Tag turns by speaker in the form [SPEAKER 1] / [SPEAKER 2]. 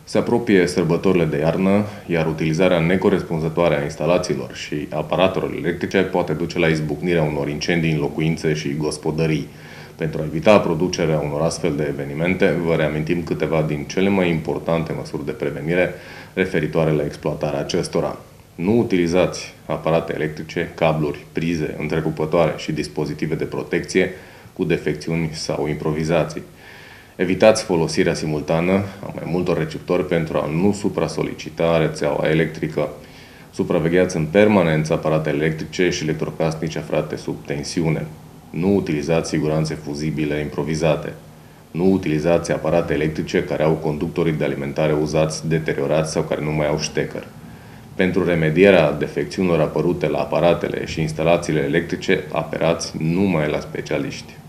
[SPEAKER 1] Se apropie sărbătorile de iarnă, iar utilizarea necorespunzătoare a instalațiilor și aparatelor electrice poate duce la izbucnirea unor incendii în locuințe și gospodării. Pentru a evita producerea unor astfel de evenimente, vă reamintim câteva din cele mai importante măsuri de prevenire referitoare la exploatarea acestora. Nu utilizați aparate electrice, cabluri, prize, întrerupătoare și dispozitive de protecție cu defecțiuni sau improvizații. Evitați folosirea simultană a mai multor receptori pentru a nu supra-solicita rețeaua electrică. Supravegheați în permanență aparatele electrice și electrocasnice aflate sub tensiune. Nu utilizați siguranțe fuzibile improvizate. Nu utilizați aparate electrice care au conductorii de alimentare uzați, deteriorați sau care nu mai au ștecări. Pentru remedierea defecțiunilor apărute la aparatele și instalațiile electrice, apelați numai la specialiști.